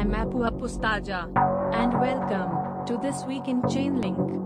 I'm Apu Apustaja, and welcome to This Week in Chainlink.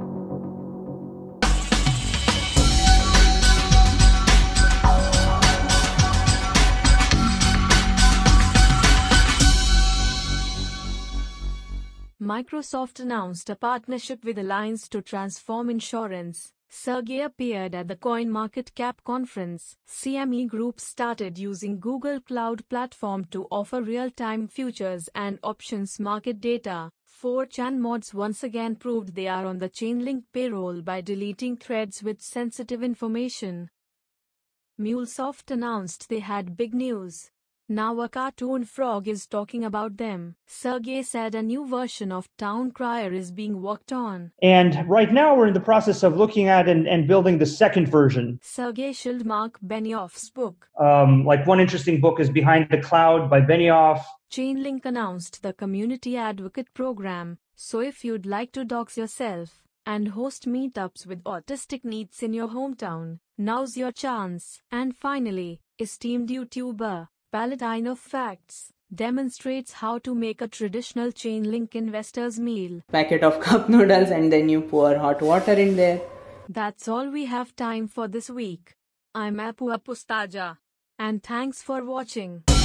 Microsoft announced a partnership with Allianz to transform insurance. Sergey appeared at the CoinMarketCap conference. CME Group started using Google Cloud Platform to offer real-time futures and options market data. 4chan mods once again proved they are on the Chainlink payroll by deleting threads with sensitive information. MuleSoft announced they had big news. Now a cartoon frog is talking about them. Sergey said a new version of Town Crier is being worked on. And right now we're in the process of looking at and building the second version. Sergey shilled Mark Benioff's book. Like one interesting book is Behind the Cloud by Benioff. Chainlink announced the Community Advocate Program. So if you'd like to dox yourself and host meetups with autistic needs in your hometown, now's your chance. And finally, esteemed YouTuber Paladin of Facts demonstrates how to make a traditional Chainlink investor's meal. Packet of cup noodles and then you pour hot water in there. That's all we have time for this week. I'm Apu Apustaja, and thanks for watching.